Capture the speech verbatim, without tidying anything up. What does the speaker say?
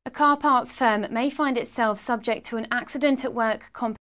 A car parts firm may find itself subject to an accident at work compensation